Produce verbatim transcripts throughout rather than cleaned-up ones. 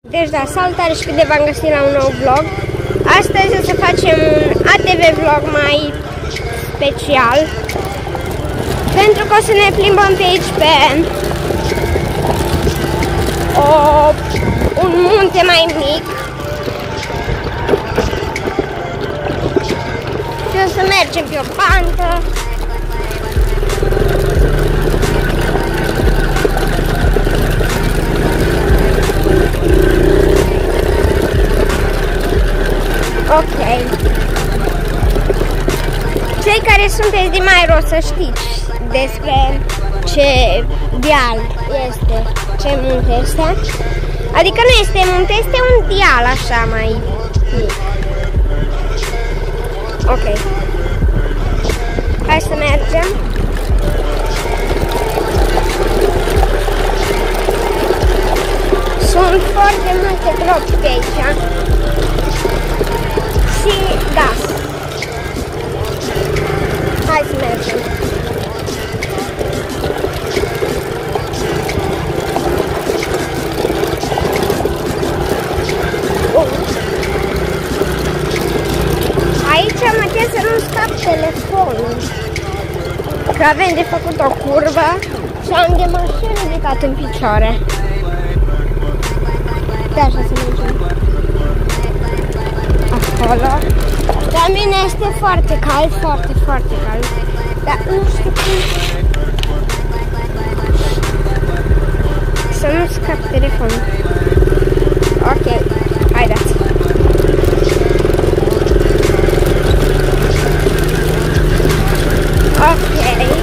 Deci da, salutare și bine v-am găsit la un nou vlog. Astăzi o să facem un A T V vlog mai special, pentru că o să ne plimbăm pe aici pe o, un munte mai mic și o să mergem pe o pantă. Ok. Cei care sunteți din Mairo să știți despre ce deal este, ce munte este. Adică nu este munte, este un deal așa mai mic. Ok. Hai să mergem. Sunt foarte multe gropi pe aici. Și da. Hai să mergem. Uh. Aici mă trebuie să nu scap telefonul, că avem de făcut o curvă și am de mașină ridicat în picioare. De așa să mergem. Acolo. La mine este foarte cald, foarte, foarte cald. Dar nu știu cum să nu scap telefonul. Ok, haideți. Ok.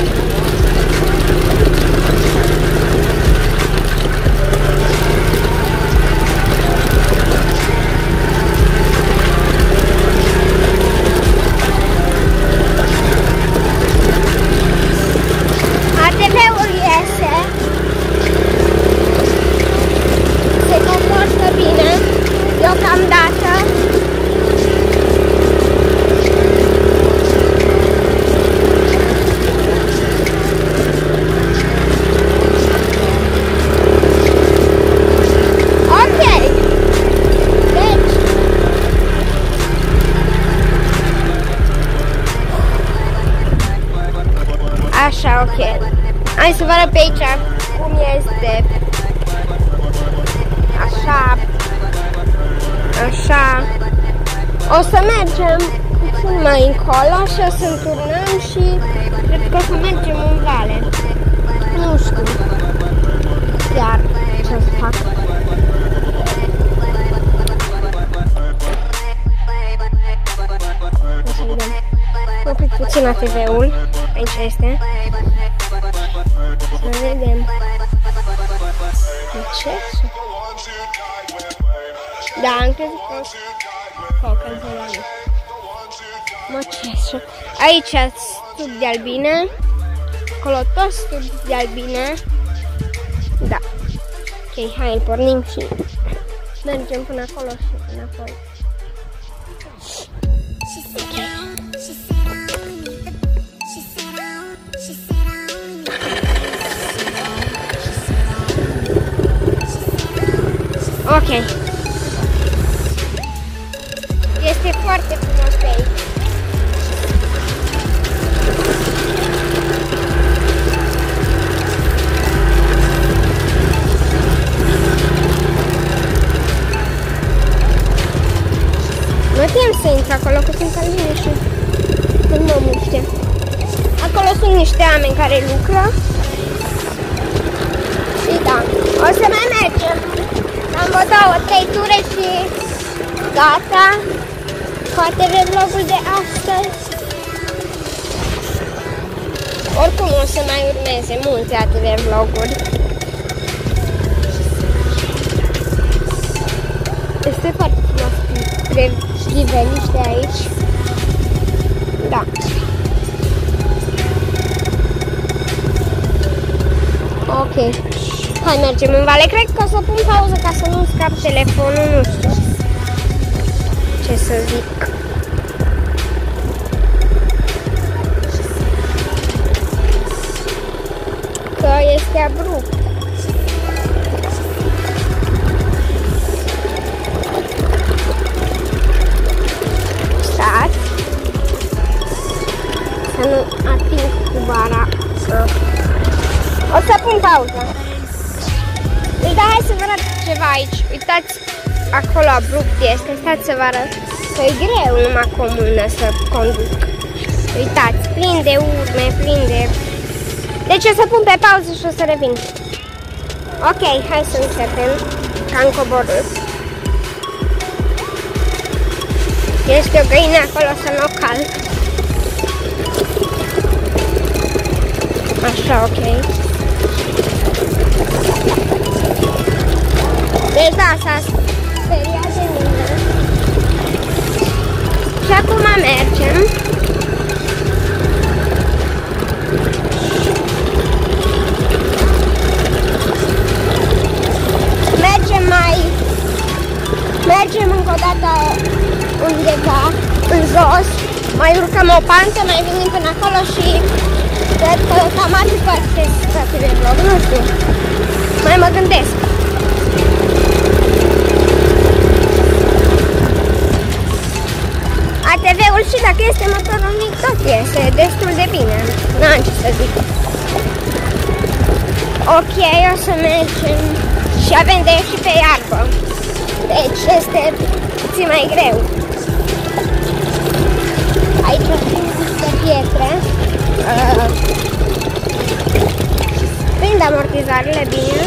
A T V-ul iese, se comportă bine, deocamdată. Ok, deci așa, ok. Hai să vă arăt pe aici cum este. Așa. Așa. O să mergem puțin mai încolo și o să înturnăm și cred că o să mergem în vale. Nu știu chiar ce o să fac. O să vedem. Mă pic puțin A T V-ul. Aici este. Să vedem. Ce? Da, am crezut că focă-l de la mine. Mă, ce? Aici stup de albine. Acolo tot stup de albine. Da. Ok, hai, îl pornim și mergem până acolo și înapoi. Ok. Este foarte frumos pe aici. Nu tem să intru acolo, că sunt albine și nu mă muște. Acolo sunt niște oameni care lucră. Și da, o să mai mergem. Am văzut două, trei ture și gata cu A T V vlogul de astăzi. Oricum o să mai urmeze multe A T V vloguri. Este foarte frumos priveliște aici. Da. Ok. Hai, mergem în vale. Cred că o să pun pauză ca să nu scap telefonul, nu știu ce să zic. Că este abrupt. Uitați, acolo abrupt este, stați să vă arăt că e greu numai comună să conduc. Uitați, plin de urme, plin de... Deci o să pun pe pauză și o să revin. Ok, hai să începem, că am coborât. Este o găină acolo să nu o calc. Așa, ok. Deci da, s-a speriat de mine. Și acum mergem. Mergem mai... Mergem încă o dată undeva, în jos. Mai urcăm o pantă, mai venim până acolo și... Cred că cam atât poate să fie vlog, nu știu. Mai mă gândesc. A T V-ul și dacă este motorul mic, tot este destul de bine. N-am ce să zic. Ok, o să mergem și avem de ieșit pe iarbă. Deci este puțin mai greu. Aici o să niște pietre. Uh, Prind amortizoarele bine.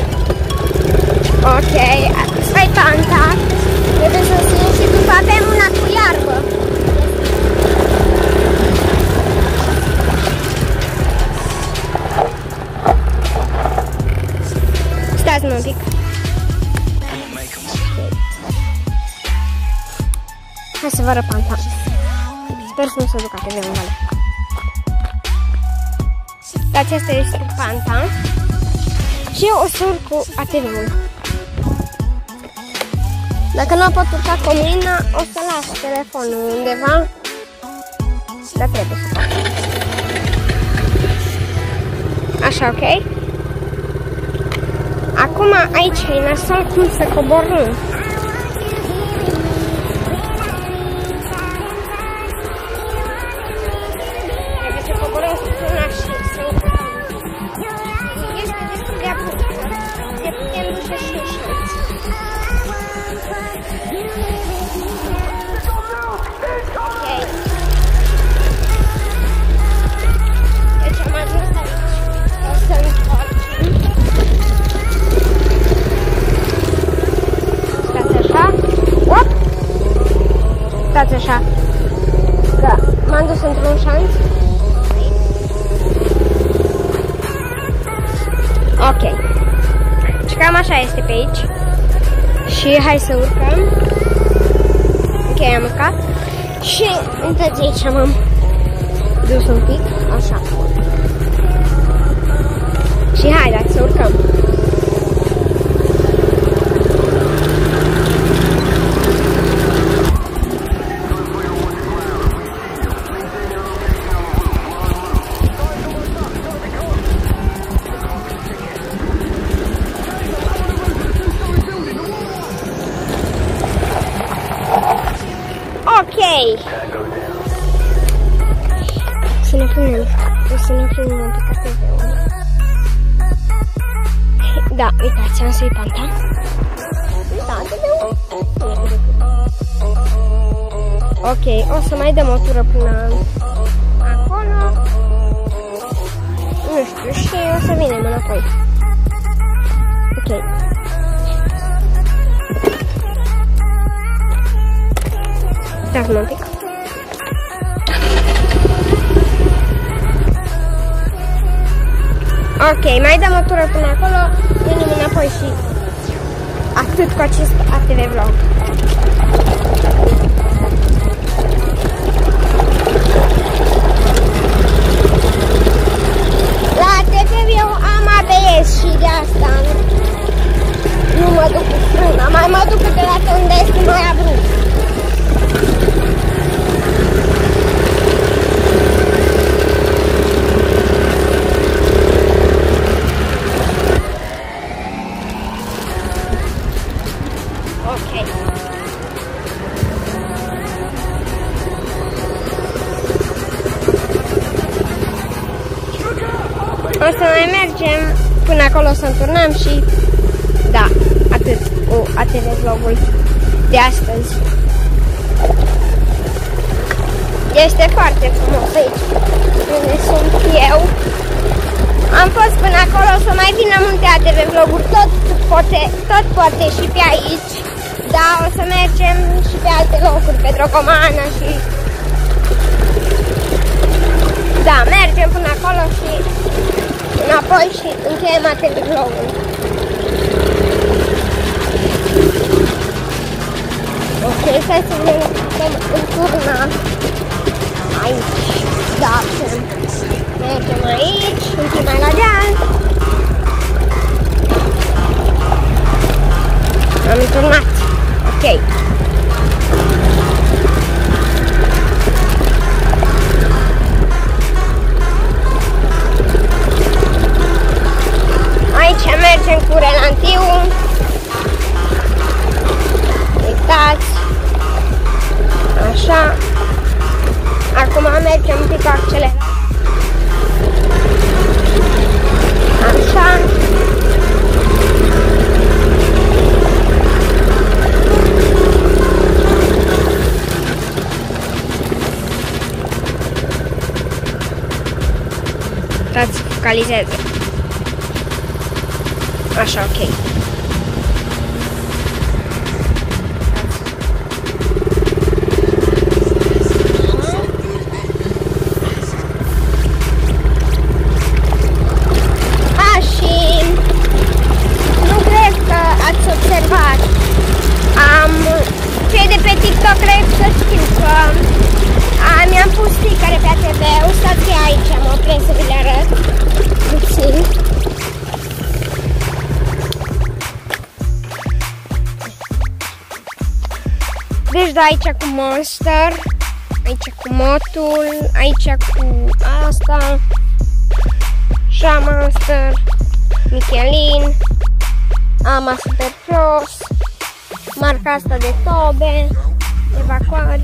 Ok, stai panta. Trebuie să ținem și după avem una cu iarbă. Stați-mă un pic. Hai să vă arăt panta. Sper să nu se ducă A T V-ul în vale. Dați, asta este panta. Și eu o să urc cu A T V-ul. Dacă nu pot urca cu mâna, o să las telefonul undeva. Dar trebuie să fac. Așa, ok? Acum aici e nasol cum să coborâm. Trebuie să coborâm cu una și să urcăm. Este destul de abrupt. Se putem duce și ușor. Ok. Deci am ajuns aici. O să întoarcem. Stați așa. Op! Stați așa. Da. M-am dus într-un șanț. Ok. Și cam așa este pe aici. Și hai să urcăm. Ok, am urcat. Și uitați aici m-am dus un pic. Așa. Și haideți să urcăm. Ok. Să ne filmăm. O să ne filmăm un pic A T V-ul. Da, uitați, am să-i panta. Da, A T V-ul. Ok, o să mai dăm o tură până acolo. Nu știu, și o să vinem înapoi. Ok. Stați-mă un pic. Ok, mai dăm o tură până acolo, venim înapoi și atât cu acest A T V vlog. La A T V eu am A B S și de asta nu mă duc cu frâna, mai mă duc câteodată unde este mai abrupt. O să mai mergem până acolo să înturnăm și da, atât cu V vlogul de astăzi. Este foarte frumos aici, unde sunt eu. Am fost până acolo, o să mai vină multe A T V vloguri, tot poate, tot poate și pe aici. Da, o să mergem și pe alte locuri, pe Drogomană și... Da, mergem până acolo și înapoi și încheiem A T V vlogul. Ok, stai să ne putem înturna aici. Da, mergem aici, un pic mai la deal. Am înturnat. Ok. Aici mergem cu relantiul. Uitați. Așa. Acum mergem un pic accelerat. Așa. Dați focalizeze. Așa, ok. Cred să știu că mi-am pus sticăre pe A T V-ul, stați că aici mă opresc să vi le arăt puțin. Deci da, aici cu Monster, aici cu Motul, aici cu asta, așa Monster, Michelin, Ama Super Cross, marca asta de tobe, evacuări,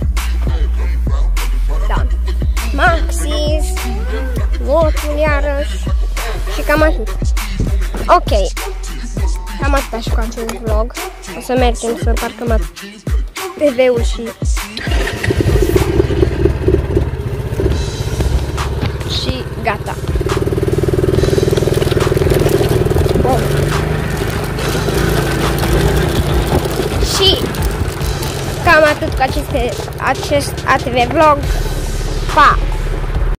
da, Maxis, Motul iarăși și cam atât. Ok, cam atâta și cu acest vlog. O să mergem să parcăm A T V-ul și și gata. Bun. Și cam atât cu aceste, acest A T V vlog. Pa!